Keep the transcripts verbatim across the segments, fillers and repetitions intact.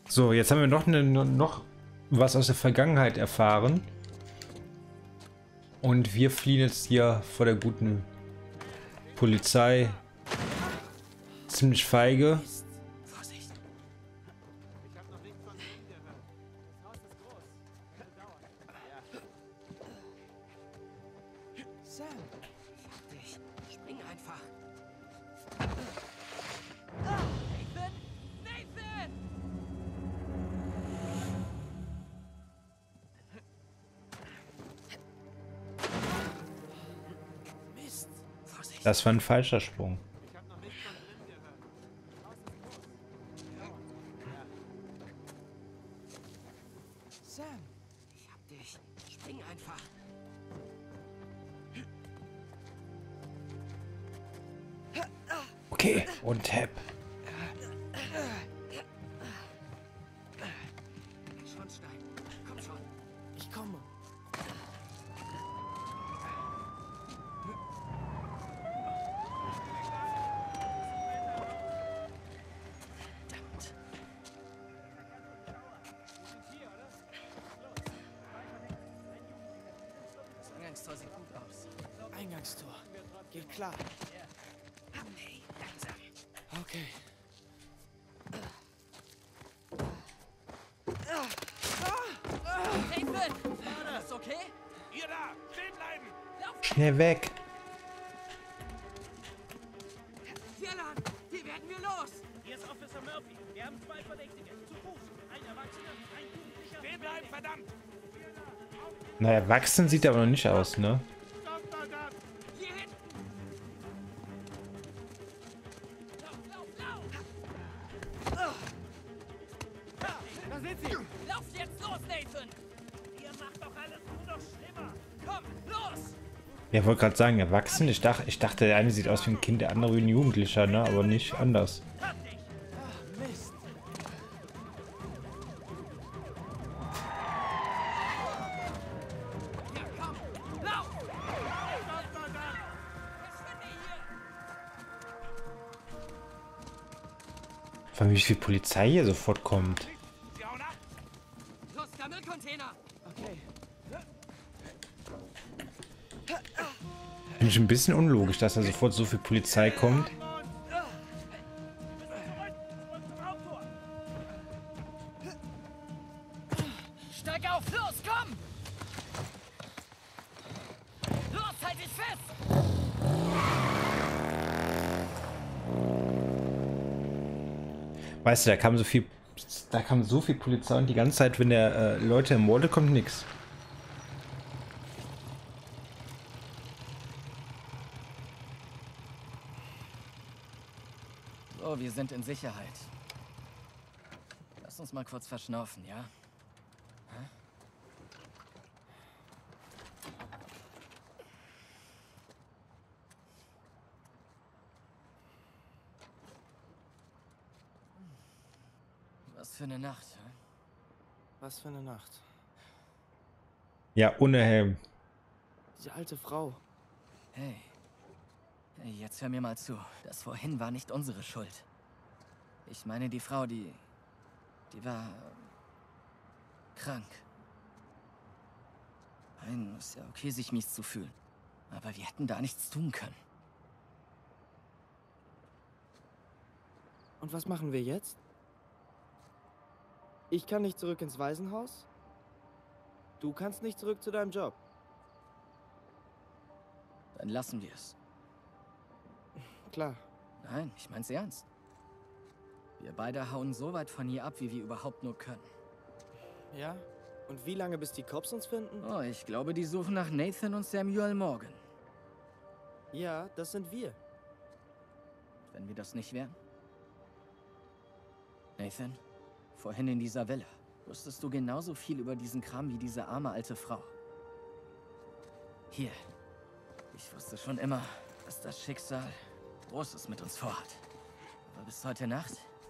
So, jetzt haben wir noch, eine, noch was aus der Vergangenheit erfahren. Und wir fliehen jetzt hier vor der guten Polizei. Ziemlich feige. Vorsicht. Ich habe noch nichts von Ihnen gehört. Das Haus ist groß. Kann dauern. Sam, Ich hab dich. Spring einfach. Nathan? Nathan! Mist. Vorsicht. Das war ein falscher Sprung. Ich habe noch nichts von Ihnen gehört. Das Haus ist groß. Kann dauern. Sam, Ich hab dich. Spring einfach. Okay, und Tap. Schornstein. Komm schon. ich komme. Verdammt. Das Eingangstor sieht gut aus. Eingangstor. Geht klar. Hey, langsam. Okay. Nathan! Alles okay? Ihr da! Stehen bleiben! Schnell weg. Hier lang! Hier werden wir los! Hier ist Officer Murphy. Wir haben zwei Verdächtige. Zu Fuß. Ein Erwachsener, ein Jugendlicher. Stehen bleiben, verdammt! Na, erwachsen sieht er aber noch nicht aus, ne? Doktor Gunn! Hier hinten! Lauf, lauf, lauf! Da sind sie! Lauf jetzt los, Nathan! Ihr macht doch alles nur noch schlimmer. Komm, los! Ja, ich wollte gerade sagen, erwachsen. Ich dachte, ich dachte, der eine sieht aus wie ein Kind, der andere wie ein Jugendlicher, ne? Aber nicht anders. Hab dich. Ah, Mist. Ja, komm! Lauf! Doktor Gunn! Verschwinde hier! Vor allem, wie viel Polizei hier sofort kommt. Sie hauen ab! Los, der Müllcontainer! Okay. Finde ich ein bisschen unlogisch, dass da sofort so viel Polizei kommt. Steig auf, los, komm! Los, halt dich fest! Weißt du, da kam so viel, da kam so viel Polizei und die ganze Zeit, wenn der äh, Leute ermordet, kommt nix. So, wir sind in Sicherheit. Lass uns mal kurz verschnaufen, ja? Hä? Was für eine Nacht, hä? Was für eine Nacht. Ja, ohne Helm. Diese alte Frau. Hey. Hey, jetzt hör mir mal zu. Das vorhin war nicht unsere Schuld. Ich meine, die Frau, die... Die war... äh, krank. Nein, ist ja okay, sich mies zu fühlen. Aber wir hätten da nichts tun können. Und was machen wir jetzt? Ich kann nicht zurück ins Waisenhaus. Du kannst nicht zurück zu deinem Job. Dann lassen wir es. Klar. Nein, ich mein's ernst. Wir beide hauen so weit von hier ab, wie wir überhaupt nur können. Ja? Und wie lange, bis die Cops uns finden? Oh, ich glaube, die suchen nach Nathan und Samuel Morgan. Ja, das sind wir. Wenn wir das nicht wären? Nathan, vorhin in dieser Villa, wusstest du genauso viel über diesen Kram wie diese arme alte Frau. Hier. Ich wusste schon immer, dass das Schicksal Großes mit uns vorhat. Aber bis heute Nacht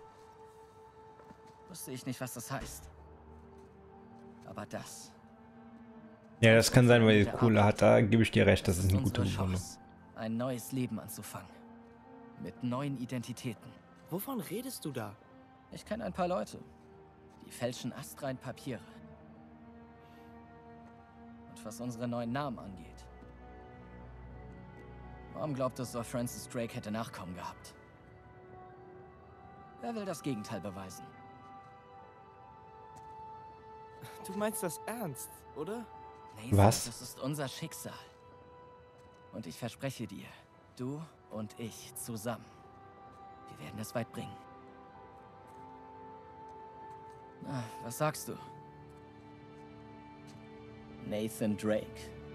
wusste ich nicht, was das heißt. Aber das... Ja, das kann sein, weil die Kohle hat. Da gebe ich dir recht, das ist eine gute unsere Begründung. Chance, ein neues Leben anzufangen. Mit neuen Identitäten. Wovon redest du da? Ich kenne ein paar Leute. Die fälschen astrein Papiere. Und was unsere neuen Namen angeht. Warum glaubt es, Sir Francis Drake hätte Nachkommen gehabt? Wer will das Gegenteil beweisen? Du meinst das ernst, oder? Nathan, Was? das ist unser Schicksal. Und ich verspreche dir, du und ich zusammen, wir werden es weit bringen. Na, was sagst du? Nathan Drake.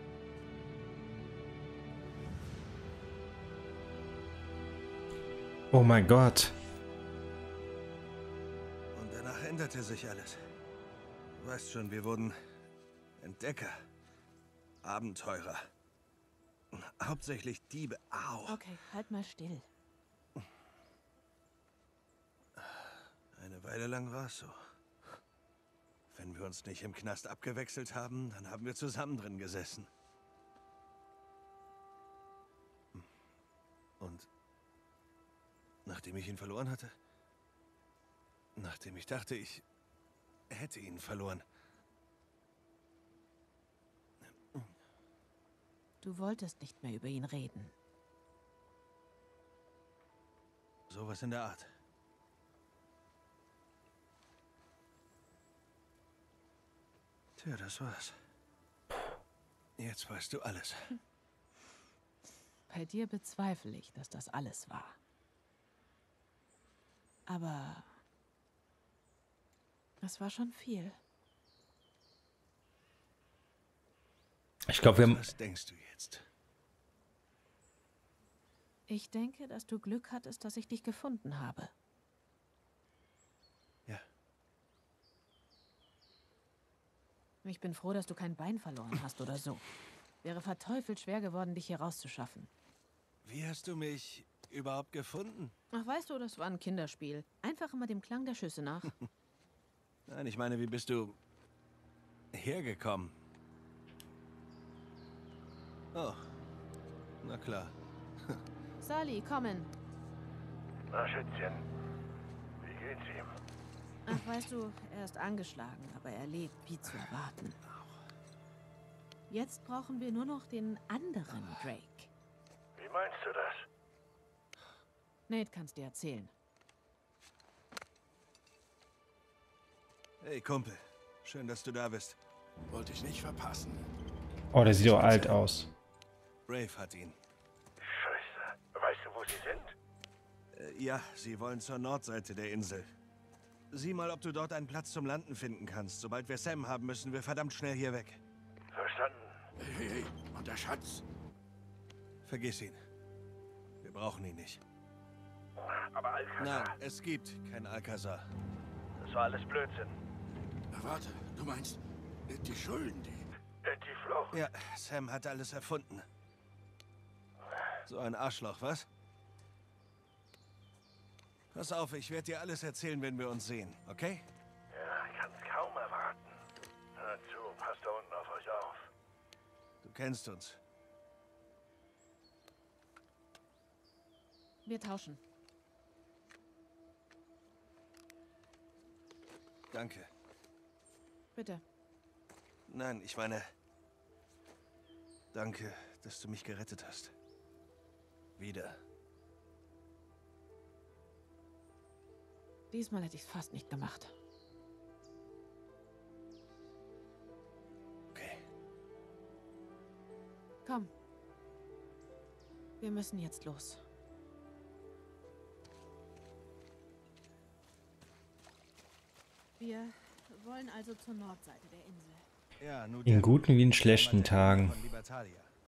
Oh mein Gott. Und danach änderte sich alles. Du weißt schon, wir wurden Entdecker, Abenteurer, hauptsächlich Diebe. Au! Okay, halt mal still. Eine Weile lang war es so. Wenn wir uns nicht im Knast abgewechselt haben, dann haben wir zusammen drin gesessen. Und nachdem ich ihn verloren hatte, nachdem ich dachte, ich hätte ihn verloren, Du wolltest nicht mehr über ihn reden. sowas in der Art. Tja, das war's. Jetzt weißt du alles. Bei dir bezweifle ich, dass das alles war. Aber es war schon viel. Ich glaube, wir haben... Was denkst du jetzt? Ich denke, dass du Glück hattest, dass ich dich gefunden habe. Ja. Ich bin froh, dass du kein Bein verloren hast oder so. Wäre verteufelt schwer geworden, dich hier rauszuschaffen. Wie hast du mich überhaupt gefunden? Ach, weißt du, das war ein Kinderspiel. Einfach immer dem Klang der Schüsse nach. Nein, ich meine, wie bist du hergekommen? Oh, na klar. Sally, kommen. Na, Schätzchen, wie geht's ihm? Ach, weißt du, er ist angeschlagen, aber er lebt, wie zu erwarten. Jetzt brauchen wir nur noch den anderen Drake. Wie meinst du das? Nate kann's dir erzählen. Hey, Kumpel. Schön, dass du da bist. Wollte ich nicht verpassen. Oh, der sieht doch alt aus. Brave hat ihn. Scheiße. Weißt du, wo sie sind? Äh, ja, sie wollen zur Nordseite der Insel. Sieh mal, ob du dort einen Platz zum Landen finden kannst. Sobald wir Sam haben, müssen wir verdammt schnell hier weg. Verstanden. Hey, hey, hey. Und der Schatz? Vergiss ihn. Wir brauchen ihn nicht. Aber Alcazar. Nein, es gibt kein Alcazar. Das war alles Blödsinn. Na, warte. Du meinst, die Schulden, die... Die Flucht. Ja, Sam hat alles erfunden. So ein Arschloch, was? Pass auf, ich werde dir alles erzählen, wenn wir uns sehen, okay? Ja, ich kann's kaum erwarten. Hör zu, passt da unten auf euch auf. Du kennst uns. Wir tauschen. Danke. Bitte. Nein, ich meine... Danke, dass du mich gerettet hast. Wieder. Diesmal hätte ich es fast nicht gemacht. Okay. Komm. Wir müssen jetzt los. Wir wollen also zur Nordseite der Insel. Ja, nur In guten wie in schlechten Tagen. von Libertalia.